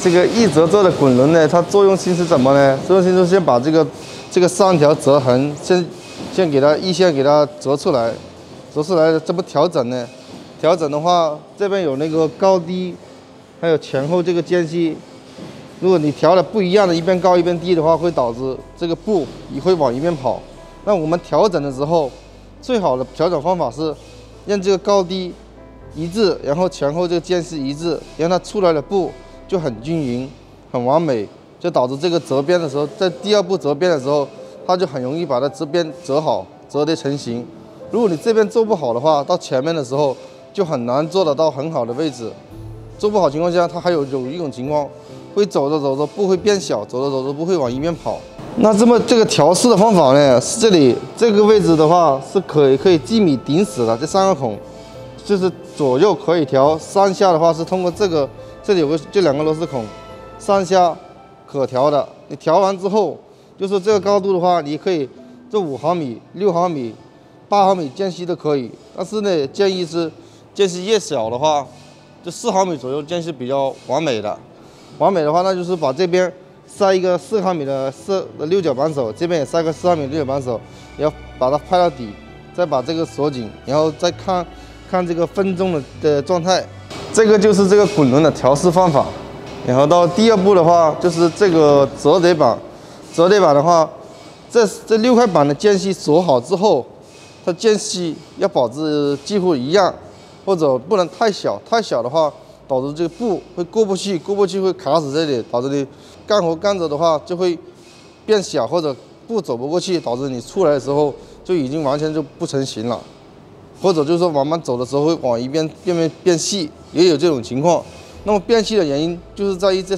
这个一折做的滚轮呢，它作用性是怎么呢？作用性就是先把这个3条折痕先给它线给它折出来，怎么调整呢？调整的话，这边有那个高低，还有前后这个间隙。如果你调的不一样的，一边高一边低的话，会导致这个布也会往一边跑。那我们调整的时候，最好的调整方法是让这个高低一致，然后前后这个间隙一致，让它出来的布就很均匀、很完美，就导致这个折边的时候，在第二步折边的时候，它就很容易把它折边折好，折得成型。如果你这边做不好的话，到前面的时候就很难做得到很好的位置。做不好情况下，它还有一种情况，会走着走着布会变小，走着走着布会往一边跑。那这个调试的方法呢，是这个位置的话是可以记米顶死的，这3个孔，就是左右可以调。上下的话是通过这里有这2个螺丝孔，上下可调的。你调完之后，就是这个高度的话，你可以做5毫米、6毫米、8毫米间隙都可以。但是呢，建议是间隙越小的话，就4毫米左右间隙比较完美的。完美的话，那就是把这边塞一个4毫米的六角扳手，这边也塞个4毫米的六角扳手，也要把它拍到底，再把这个锁紧，然后再看这个分钟的状态。这个就是这个滚轮的调试方法。然后到第2步的话，就是这个折叠板。折叠板的话，这6块板的间隙锁好之后，它间隙要保持几乎一样，或者不能太小，太小的话导致这个布会过不去会卡死这里，导致你干活干着的话就会变小，或者布走不过去，导致你出来的时候就已经完全就不成型了，或者就是说慢慢走的时候会往一边变细，也有这种情况。那么变细的原因就是在于这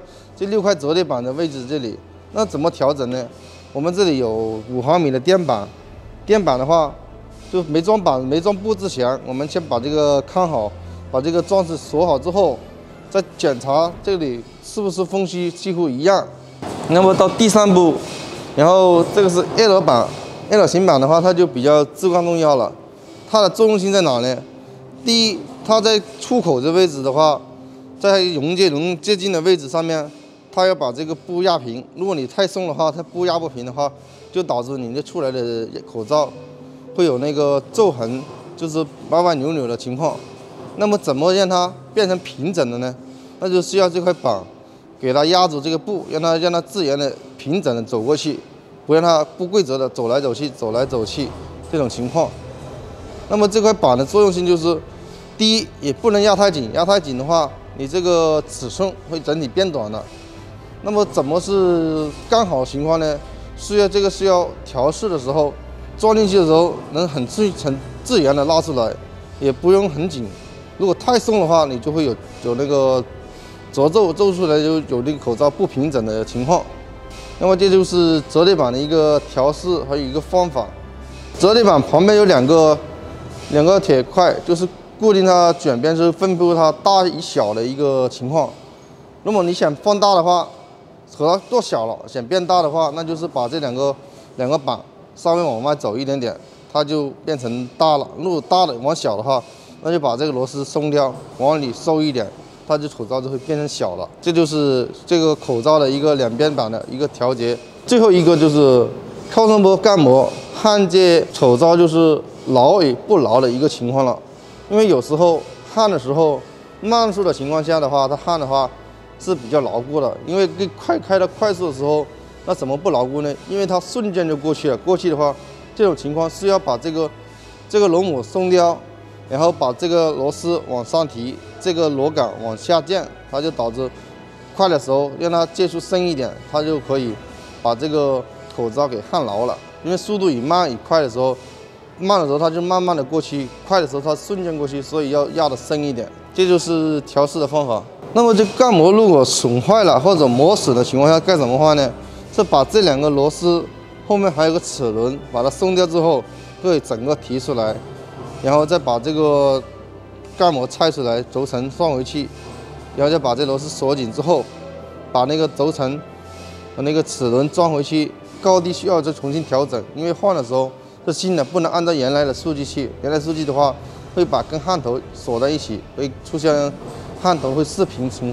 6块折叠板的位置这里。那怎么调整呢？我们这里有5毫米的垫板，垫板的话就没装板没装布之前，我们先把这个看好，把这个装饰锁好之后，再检查这里是不是缝隙几乎一样。那么到第3步，然后这个是 L 板 ，L 型板的话，它就比较至关重要了。它的作用性在哪呢？第一，它在出口这位置的话，在熔接轮接近的位置上面，它要把这个布压平。如果你太松的话，它布压不平的话，就导致你这出来的口罩会有那个皱痕，就是歪歪扭扭的情况。那么怎么让它变成平整的呢？那就需要这块板给它压住这个布，让它自然的平整的走过去，不让它不规则的走来走去这种情况。那么这块板的作用性就是，第一也不能压太紧，压太紧的话，你这个尺寸会整体变短的。那么怎么是刚好情况呢？需要调试的时候，装进去的时候能很自然的拉出来，也不用很紧。如果太松的话，你就会有那个褶皱出来，就有那个口罩不平整的情况。那么这就是折叠板的一个调试，还有一个方法。折叠板旁边有两个铁块，就是固定它卷边，是分布它大与小的一个情况。如果你想放大的话，和它做小了，想变大的话，那就是把这两个板稍微往外走一点点，它就变成大了。如果大的往小的话，那就把这个螺丝松掉，往里收一点，它就口罩就会变成小了。这就是这个口罩的一个两边板的一个调节。最后一个就是靠声波干膜焊接口罩，就是牢与不牢的一个情况了。因为有时候焊的时候慢速的情况下的话，它焊的话是比较牢固的。因为开的快速的时候，那怎么不牢固呢？因为它瞬间就过去了。过去的话，这种情况是要把这个螺母松掉，然后把这个螺丝往上提，这个螺杆往下降，它就导致快的时候让它接触深一点，它就可以把这个口罩给焊牢了。因为速度以慢与快的时候，慢的时候它就慢慢的过去，快的时候它瞬间过去，所以要压得深一点。这就是调试的方法。那么这干膜如果损坏了或者磨损的情况下该怎么办呢？是把这两个螺丝后面还有个齿轮，把它松掉之后，可以整个提出来，然后再把这个干膜拆出来，轴承放回去，然后再把这螺丝锁紧之后，把那个轴承和那个齿轮装回去，高低需要再重新调整，因为换的时候是新的，不能按照原来的数据去。原来数据的话，会把跟焊头锁在一起，会出现焊头会失平情况。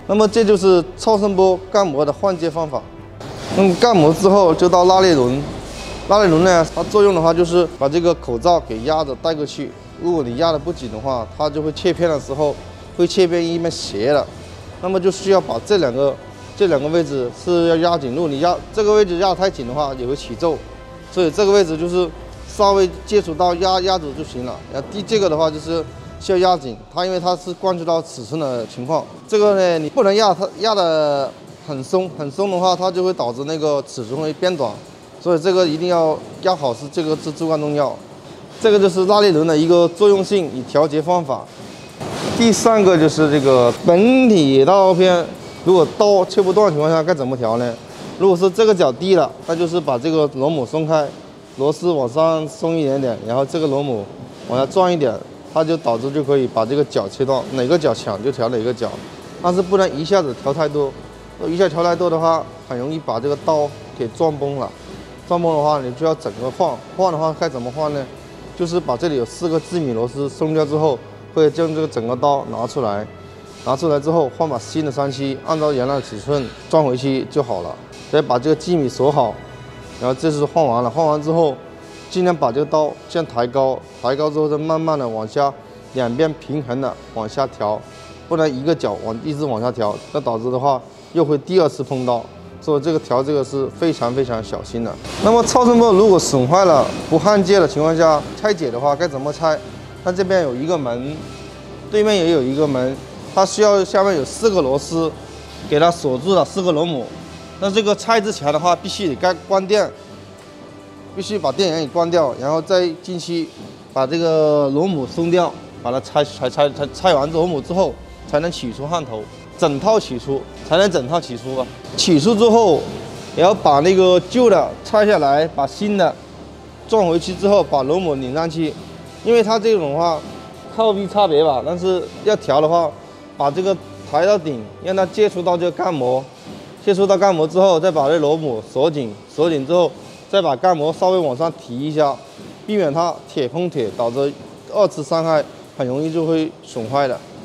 那么这就是超声波干模的换接方法。那么干模之后就到拉链轮，拉链轮呢，它作用的话就是把这个口罩给压着带过去。如果你压的不紧的话，它就会切片的时候会切片一边斜了。那么就需要把这两个位置是要压紧。如果你压这个位置压太紧的话，也会起皱。所以这个位置就是稍微接触到压住就行了。然后这个的话就是需要压紧，它因为它是关注到尺寸的情况。这个呢，你不能压它压的很松的话，它就会导致那个尺寸会变短。所以这个一定要压好，这个是至关重要。这个就是拉链轮的一个作用性与调节方法。第3个就是这个本体刀片，如果刀切不断的情况下该怎么调呢？如果是这个角低了，那就是把这个螺母松开，螺丝往上松一点点，然后这个螺母往下转一点，它就导致就可以把这个角切断，哪个角强就调哪个角，但是不能一下子调太多，一下调太多的话，很容易把这个刀给撞崩了。撞崩的话，你就要整个换的话该怎么换呢？就是把这里有4个致米螺丝松掉之后，会将这个整个刀拿出来之后换把新的3/7，按照原来的尺寸装回去就好了。再把这个基米锁好，然后这是换完了。换完之后，尽量把这个刀先抬高之后再慢慢的往下，两边平衡的往下调，不然一个角一直往下调，那导致的话又会第2次碰刀。所以这个调这个是非常小心的。那么超声波如果损坏了不焊接的情况下，拆解的话该怎么拆？它这边有一个门，对面也有一个门，它需要下面有4个螺丝给它锁住了4个螺母。那这个拆之前的话，必须得关电，必须把电源给关掉，然后再进去把这个螺母松掉，把它拆完螺母之后，才能取出焊头，整套取出才能整套取出啊。取出之后，也要把那个旧的拆下来，把新的装回去之后，把螺母拧上去。因为它这种的话，靠壁差别吧，但是要调的话，把这个抬到顶，让它接触到这个干模。接触到干模之后，再把这螺母锁紧之后，再把干模稍微往上提一下，避免它铁碰铁导致2次伤害，很容易就会损坏的。